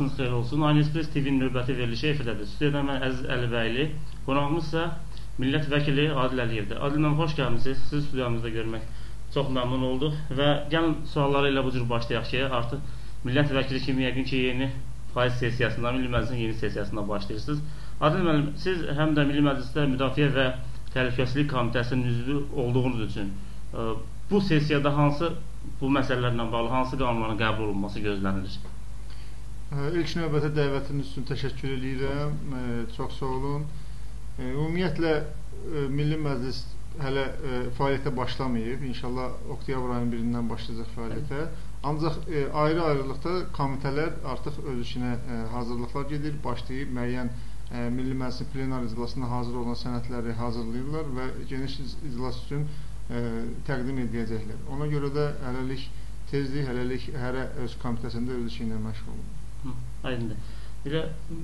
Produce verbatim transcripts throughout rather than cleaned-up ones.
Vaxtınız xeyir olsun. AnyExpress T V-nin növbəti verilişi efirdədir. Stüdiyada mən Əziz Əlibəyli, qonağımız isə millət vəkili Adil Əliyevdir. Adil mənim xoş gəlmişsiniz. Sizi studiyamızda görmək çox məmnun olduq və gəlin sualları ilə bu cür başlayaq ki, artıq millət vəkili kimi yəqin ki, yeni faiz sessiyasından, Milli Məclisin yeni sessiyasından başlayırsınız. Adil müəllim, siz həm də Milli Məclisdə Müdafiə və Təhlükəsizlik Komitəsinin üzvü olduğunuz üçün bu sessiyada hansı bu məsələlərlə bağlı hansı qanunların qəbul olunması gözlənilir? İlk növbədə dəvətiniz üçün təşəkkür edirəm. Çox sağ olun. Ümumiyyətlə, Milli Məclis hələ fəaliyyətə başlamayıb. İnşallah oktyabr ayının birindən başlayacaq fəaliyyətə. Ancaq ayrı-ayrılıqda komitələr artıq öz işinə hazırlıqlar gedir, başlayıb müəyyən Milli Məclisin plenar iclasına hazır olan sənədləri hazırlayırlar və geniş iclas üçün təqdim edəcəklər. Ona görə də hələlik tezlik, hələlik hərə öz komitəsində öz işi ilə məşğul olur. Aydındır. Belə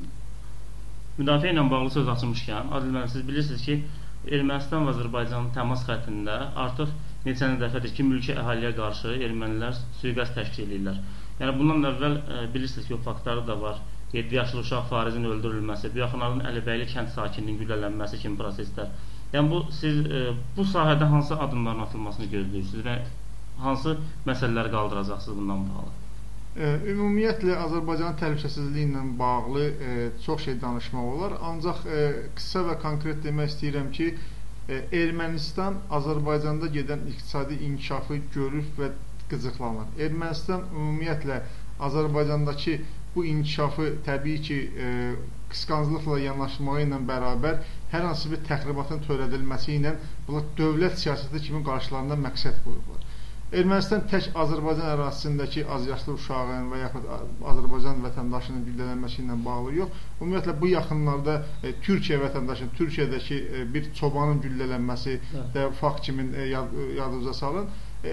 müdafiə ilə bağlı söz açılmışkən, Adil müəllim, siz bilirsiniz ki, Ermənistan və Azərbaycanın təmas xəttində artıq neçənci dəfədir ki, mülki əhaliyə qarşı ermənilər sui-qəsd təşkil edirlər. Yəni bundan əvvəl bilirsiniz ki, o faktları da var. yeddi yaşlı uşaq Farizin öldürülməsi, bu yaxınların Əlibəyli kənd sakininin güllələnməsi kimi proseslər. Yəni bu siz bu sahədə hansı adımların atılmasını gözləyirsiniz və hansı məsələləri qaldıracaqsınız bundan bağlı? Ümumiyyətlə, Azərbaycanın təhlükəsizliyi ilə bağlı çox şey danışmaq olar. Ancaq qısa və konkret demək istəyirəm ki, Ermənistan Azərbaycanda gedən iqtisadi inkişafı görür və qıcıqlanır. Ermənistan ümumiyyətlə Azərbaycandakı bu inkişafı təbii ki, qısqanclıqla yanaşmağı ilə bərabər hər hansı bir təxribatın törədilməsi ilə dövlət siyasəti kimi qarşılarında məqsəd qoyublar. Ermənistan tək Azərbaycan ərazisindəki azyaşlı uşağın və yaxud Azərbaycan vətəndaşının güllələnməsi ilə bağlı yox. Ümumiyyətlə, bu yaxınlarda Türkiyə vətəndaşının, Türkiyədəki bir çobanın güllələnməsi də fakt kimi yadınıza salın.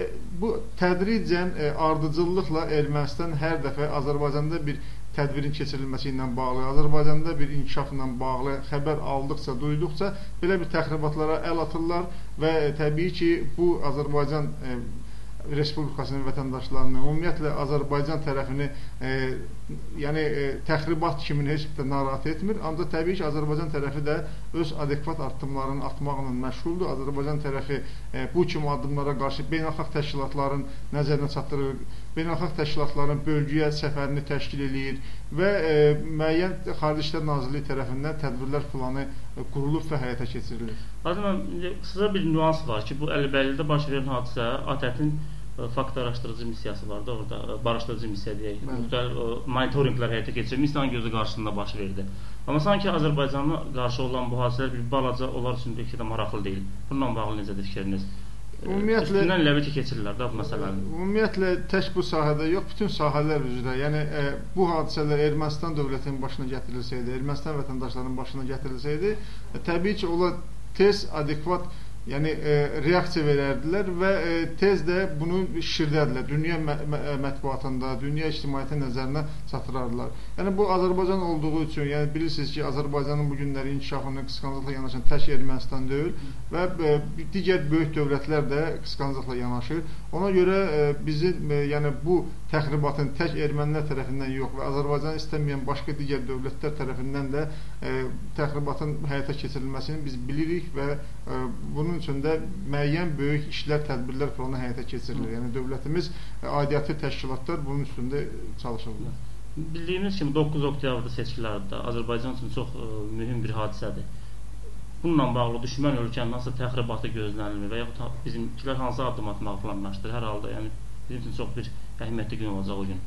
Bu tədricən ardıcıllıqla Ermənistan hər dəfə Azərbaycanda bir tədbirin keçirilməsi ilə bağlı, Azərbaycanda bir inkişafla bağlı xəbər aldıqca, duyduqca belə bir təxribatlara əl atırlar və təbii ki, bu Azərbaycan Respublikasının vətəndaşlarını, ümumiyyətlə Azərbaycan tərəfini e, yəni e, təxribat kimi heç bir də narahat etmir. Ancaq təbii ki, Azərbaycan tərəfi də öz adekvat addımlarını atmaqla məşğuldur. Azərbaycan tərəfi e, bu kimi addımlara qarşı beynəlxalq təşkilatların nəzərinə çatdırır, beynəlxalq təşkilatların bölgəyə səfərini təşkil edir və e, müəyyən Xarici İşlər Nazirliyi tərəfindən tədbirlər planı e, qurulub və həyata keçirilir. Adil, sizə bir nüans var ki, bu Əlibəylidə baş verən hadisə ATƏT-in fakt araşdırıcı missiyası vardı, orada barışdırıcı missiya deyək, müxtəlif monitorinqlər həyata keçirir, missiyanın gözü qarşısında baş verdi. Amma sanki Azərbaycana qarşı olan bu hadisələr bir balaca, onlar üçün bir də maraqlı deyil. Bununla bağlı necədir fikriniz? Üstündən ləbi ki, keçirirlər da bu məsələni. Ümumiyyətlə, tək bu sahədə yox, bütün sahələr üzrə. Yəni, e, bu hadisələr Ermənistan dövlətinin başına gətirilsəydi, Ermənistan vətəndaşlarının başına gətirilsəydi, e, təbii ki, onlar tez, adekvat yəni e, reaksiya verərdilər və e, tez də bunu şişirdərdilər. Dünya mə mə mətbuatında, dünya ictimaiyyəti nəzərinə çatdırardılar. Yəni bu Azərbaycan olduğu üçün, yəni bilirsiniz ki, Azərbaycanın bu günləri inkişafını qısqanclıqla yanaşan tək Ermənistan deyil və e, digər böyük dövlətlər də qısqanclıqla yanaşır. Ona görə e, bizim e, yəni bu təxribatın tək ermənilər tərəfindən yox və Azərbaycan istəməyən başqa digər dövlətlər tərəfindən də e, təxribatın həyata keçirilməsini biz bilirik və e, bunun üçün də müəyyən böyük işlər, tədbirlər planı həyata keçirilir. Yəni dövlətimiz, aidiyyatı təşkilatlar bunun üstündə çalışırlar. Bildiyimiz kimi doqquz oktyabr seçkiləri Azərbaycan üçün çox ə, mühüm bir hadisədir. Bununla bağlı düşmən ölkənin nasıl təxribatı gözlənilmir və yaxud bizimkilər hansı addım atmağı planlaşdır hər halda? Yəni bizim üçün çox bir əhəmiyyətli gün olacaq o gün.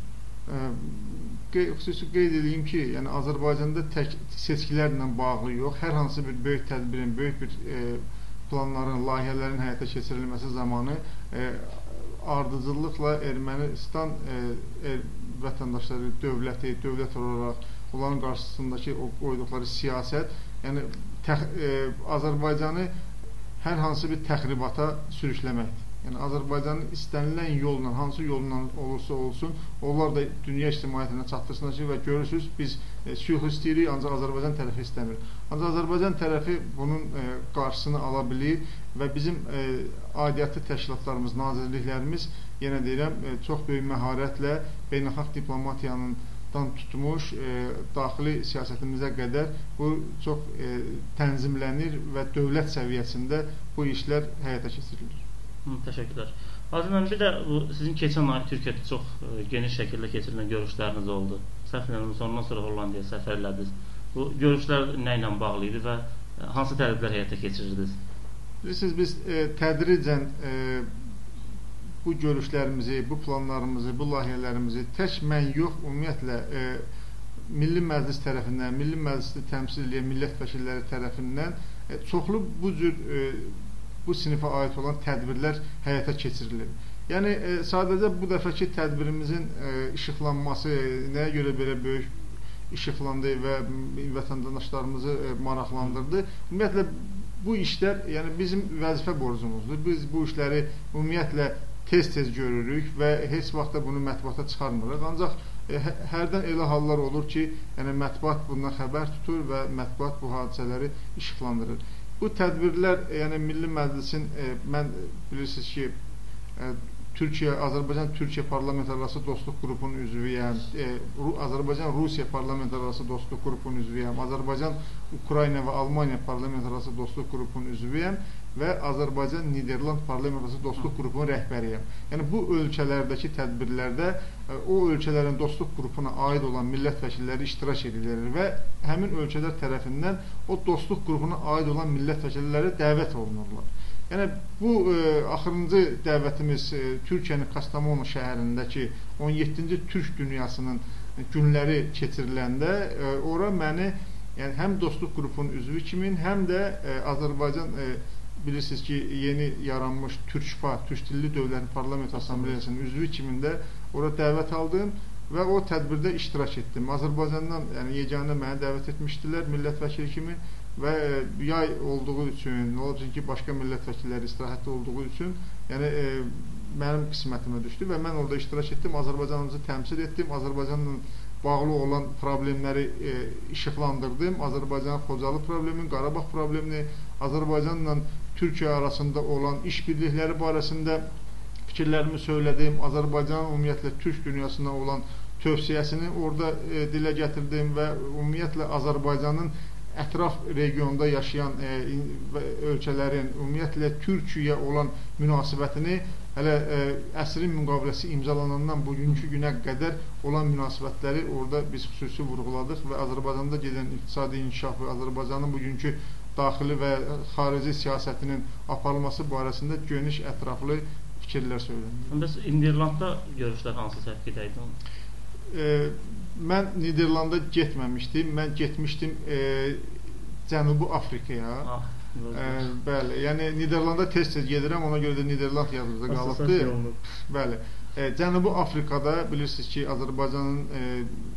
Ə, xüsusi qeyd edeyim ki, yəni Azərbaycanda tək seçkilərlə bağlı yox, hər hansı bir böyük tədbirin, böyük bir e, planların, layihələrin həyata keçirilməsi zamanı e, ardıcıllıqla Ermənistan e, er, vətəndaşları, dövləti, dövlət olaraq onların qarşısındakı o qoyduqları siyasət, yəni təx, e, Azərbaycanı hər hansı bir təxribata sürükləməkdir. Yəni Azərbaycanın istənilən yolla, hansı yolla olursa olsun, onlar da dünya ictimaiyyətinə çatdırsınlar ki, və görürsünüz, biz e, sülh istəyirik, ancaq Azərbaycan tərəfi istəmir. Ancaq Azərbaycan tərəfi bunun e, qarşısını ala bilir və bizim e, aidiyyatlı təşkilatlarımız, nazirliklərimiz, yenə deyirəm, e, çox böyük məharətlə beynəlxalq diplomatiyanın dan tutmuş e, daxili siyasətimizə qədər bu çox e, tənzimlənir və dövlət səviyyəsində bu işlər həyata keçirilir. Hı, təşəkkürlər. Adnan, bir də bu sizin keçən ay Türkiyədə çox e, geniş şəkildə keçirilən görüşləriniz oldu. Səhv eləmirəmsə ondan sonra Hollandiyaya səfərlədiniz. Bu görüşlər nə ilə bağlı idi və e, hansı tədbirlər həyata keçirirdiniz? Bilirsiniz, biz e, tədricən e, bu görüşlərimizi, bu planlarımızı, bu layihələrimizi tək mən yox, ümumiyyətlə e, Milli Məclis tərəfindən, Milli Məclisi təmsil edən millət vəkilləri tərəfindən e, çoxlu bu cür e, bu sinifə aid olan tədbirlər həyata keçirilir. Yəni e, sadəcə bu dəfəki tədbirimizin e, işıqlanması nəyə görə belə böyük işıqlandı və vətəndaşlarımızı e, maraqlandırdı. Ümumiyyətlə bu işlər, yəni bizim vəzifə borcumuzdur. Biz bu işləri ümumiyyətlə tez-tez görürük və heç vaxt da bunu mətbuata çıxarmırıq. Ancaq e, hərdən elə hallar olur ki, yəni mətbuat bundan xəbər tutur və mətbuat bu hadisələri işıqlandırır. Bu tədbirlər, yəni Milli Məclisin, e, mən bilirsiniz ki, e, Türkiyə, Azərbaycan-Türkiyə parlamentlərarası dostluq qrupunun üzvüyəm, e, Azərbaycan-Rusiya parlamentlərarası dostluq qrupunun üzvüyəm, Azərbaycan-Ukrayna və Almaniya parlamentlərarası dostluq qrupunun üzvüyəm və Azərbaycan-Niderland parlamentlərarası dostluq qrupunun rəhbəriyəm. Yəni bu ölkələrdəki tədbirlərdə e, o ölkələrin dostluq qrupuna aid olan millət vəkilləri iştirak edirlər və həmin ölkələr tərəfindən o dostluq qrupuna aid olan millət vəkilləri dəvət olunurlar. Yəni bu e, axırıncı dəvətimiz e, Türkiyənin Kastamonu şəhərindəki on yeddinci Türk dünyasının günləri keçiriləndə e, ora məni yəni həm dostluq qrupunun üzvü kimi, həm də e, Azərbaycan e, bilirsiniz ki, yeni yaranmış Türkpa, Türk dilli dövlətin parlament assambleyasının üzvü kimi də ora dəvət aldım və o tədbirdə iştirak etdim. Azərbaycandan yəni yeganə məni dəvət etmişdilər millət vəkili kimi və yay olduğu üçün, nə olacaq ki, başqa millət vəkilləri istirahətdə olduğu üçün, yəni e, mənim qismətimə düşdü və mən orada iştirak etdim, Azərbaycanımızı təmsil etdim, Azərbaycanla bağlı olan problemləri e, işıqlandırdım, Azərbaycan Xocalı problemini, Qarabağ problemini, Azərbaycanla Türkiyə arasında olan iş birlikləri barəsində fikirlərimi söylədim, Azərbaycanın ümumiyyətlə Türk dünyasına olan tövsiyəsini orada e, dilə gətirdim və ümumiyyətlə Azərbaycanın ətraf regionda yaşayan e, ölkələrin ümumiyyətlə Türkiyəyə olan münasibətini hələ e, əsrin müqaviləsi imzalanandan bugünkü günə qədər olan münasibətləri orada biz xüsusi vurğuladıq və Azərbaycanda gedən iqtisadi inkişafı, Azərbaycanın bugünkü daxili və xarici siyasətinin aparılması barəsində geniş ətraflı fikirlər söylənir. Bəs Niderlandda görüşlər hansı səviyyədə idi? E, mən Niderlanda getməmişdim. Mən getmişdim e, Cənubi Afrikaya. Ah, e, bəli. Yəni Niderlanda tez-tez gedirəm, ona görə də Niderland yadımızda qalıbdı. Bəli. E, Cənubi Afrikada bilirsiniz ki, Azərbaycanın e,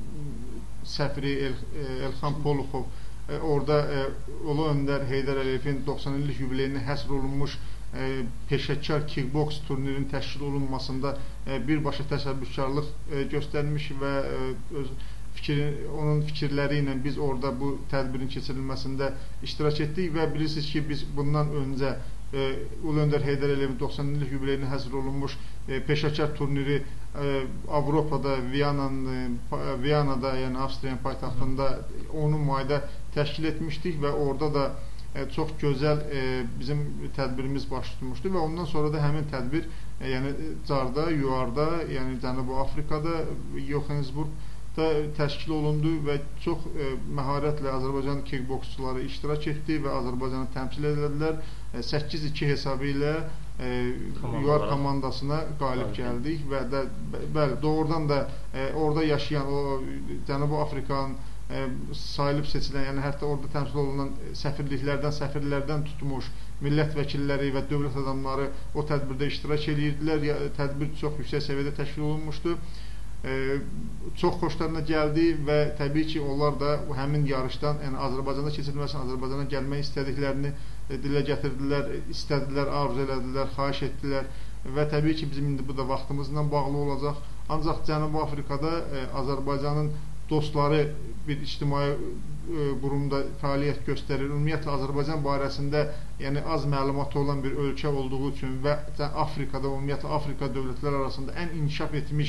səfiri El, e, Elxan Poluxov e, orada e, Ulu Öndər Heydər Əliyevin doxsan illik yubileyinə həsr olunmuş e, peşəkar kickboks turnirinin təşkil olunmasında e, birbaşa təşəbbüskarlıq e, göstərmiş və e, öz fikri, onun fikirləri ilə biz orada bu tədbirin keçirilməsində iştirak etdik və bilirsiniz ki, biz bundan öncə e, Ulu Öndər Heydər Əliyevin doxsan illik yubileyinə həsr olunmuş e, peşəkar turniri e, Avropada, Viyana'nın, e, Viyana'da, yəni Avstriyanın paytaxtında on mayda təşkil etmişdik və orada da e, çox gözəl e, bizim tədbirimiz baş tutmuşdu və ondan sonra da həmin tədbir e, yəni Carda, Yuarda, yəni Cənubi Afrikada, Johannesburgda təşkil olundu və çox e, məharətlə Azərbaycan kickboksçuları iştirak etdi və Azərbaycanı təmsil edildilər. E, səkkiz iki hesabı ilə e, Yuar komandasına qalib gəldik və də bəli, doğrudan da e, orada yaşayan o Cənubi Afrikanın E, sayılıb seçilən, yəni hətta orada təmsil olunan səfirliklərdən, səfirlərdən tutmuş millət vəkilləri və dövlət adamları o tədbirdə iştirak edirdilər. Tədbir çox yüksək səviyyədə təşkil olunmuşdu. E, çox xoşlarına gəldi və təbii ki, onlar da həmin yarışdan, yəni Azərbaycanda keçirilməsin, Azərbaycana gəlmək istədiklərini e, dilə gətirdilər, istədilər, arzu elədilər, xahiş etdilər və təbii ki, bizim indi bu da vaxtımızla bağlı olacaq. Ancaq Cənubi Afrikada e, Azərbaycanın dostları bir ictimai e, qurumda fəaliyyət göstərir. Ümumiyyətlə Azərbaycan barəsində yəni az məlumatı olan bir ölkə olduğu üçün və Afrikada, ümumiyyətlə Afrika dövlətləri arasında ən inkişaf etmiş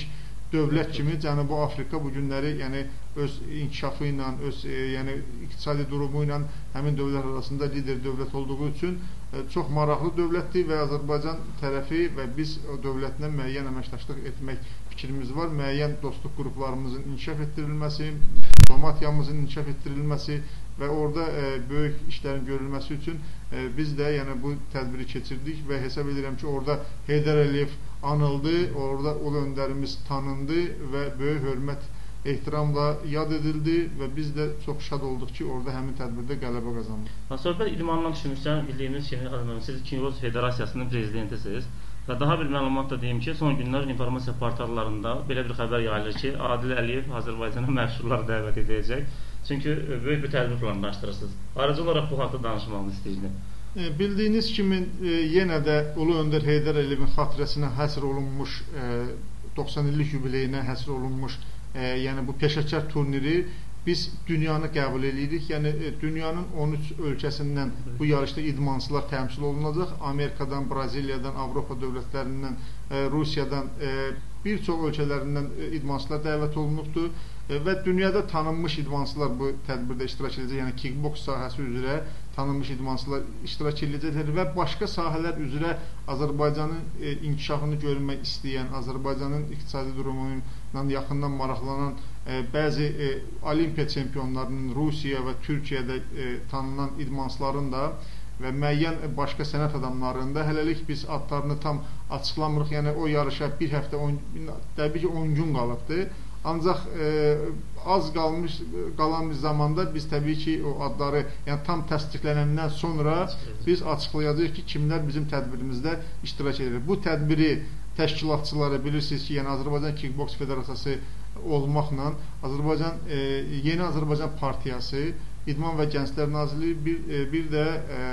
dövlət kimi Cənubi Afrika bu günləri yəni öz inkişafı ilə, öz e, yəni iqtisadi durumu ilə həmin dövlət arasında lider dövlət olduğu üçün e, çox maraqlı dövlətdir və Azərbaycan tərəfi və biz o dövlətlə müəyyən əməkdaşlıq etmək fikrimiz var. Müəyyən dostluq qruplarımızın inkişaf etdirilməsi, diplomatiyamızın inkişaf etdirilməsi və orada e, böyük işlərin görülməsi üçün e, biz də yəni bu tədbiri keçirdik və hesab edirəm ki, orada Heydər Əliyev anıldı, orada ulu öndərimiz tanındı və böyük hörmət, ehtiramla yad edildi və biz də çox şad olduq ki, orada həmin tədbirdə qələbə qazandı. Söhbət idmandan düşünürsə, bildiyimiz kimi, siz Kinroz Federasiyasının prezidentisiniz və daha bir məlumat da deyim ki, son günlər informasiya portallarında belə bir xəbər yayılır ki, Adil Əliyev Azərbaycana məşhurları dəvət edəcək. Çünki böyük bir tədbir planlaşdırırsınız. Ayrıca olaraq bu haqda danışmağını istəyirdim. E, bildiyiniz kimi e, yenə də Ulu Öndər Heydər Əliyevin xatirəsinə həsr olunmuş, e, doxsan illik yubileyinə həsr olunmuş, e, yəni bu peşəkar turniri biz dünyanı qəbul edirik. Yəni e, dünyanın on üç ölkəsindən bu yarışda idmançılar təmsil olunacaq. Amerikadan, Braziliyadan, Avropa dövlətlərindən, e, Rusiyadan, e, bir çox ölkələrindən e, idmançılar dəvət olunubdur. Və dünyada tanınmış idmançılar bu tədbirdə iştirak edəcək, yəni kickboks sahəsi üzrə tanınmış idmançılar iştirak edəcəklər və başqa sahələr üzrə Azərbaycanın e, inkişafını görmək istəyən, Azərbaycanın iqtisadi durumundan yaxından maraqlanan e, bəzi e, olimpiya çempionlarının Rusiya və Türkiyədə e, tanınan idmançıların da və müəyyən başqa sənət adamlarının da hələlik biz adlarını tam açıqlamırıq. Yəni o yarışa bir həftə, on, təbii ki on gün qalıbdır. Ancaq e, az qalmış qalan bir zamanda biz təbii ki o adları yəni tam təsdiqlənəndən sonra biz açıqlayacağıq ki, kimlər bizim tədbirimizdə iştirak edir. Bu tədbiri təşkilatçıları bilirsiniz ki, yəni Azərbaycan Kickboks Federasiyası olmaqla Azərbaycan e, Yeni Azərbaycan Partiyası, İdman və Gənclər Nazirliyi, bir, e, bir də e,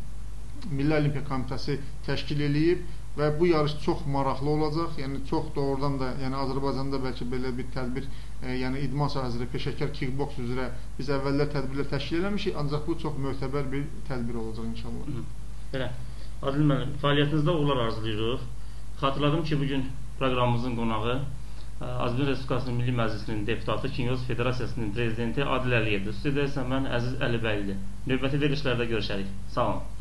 Milli Olimpiya Komitəsi təşkil eləyib və bu yarış çox maraqlı olacaq. Yəni çox doğrudan da, yəni Azərbaycanda bəlkə belə bir tədbir, e, yəni idman sahəsində peşəkar kickboks üzrə biz əvvəllər tədbirlər təşkil eləmişik, ancaq bu çox möhtəbər bir tədbir olacaq inşallah. Belə. Adil müəllim, fəaliyyətinizdə uğurlar arzulayırıq. Xatırladım ki, bugün proqramımızın qonağı Azərbaycan Respublikasının Milli Məclisinin deputatı, Kinroz Federasiyasının prezidenti Adil Əliyevdir. Sizə də mən Əziz Əlibəylidir. Növbəti verilişlərdə görüşərik. Sağ olun.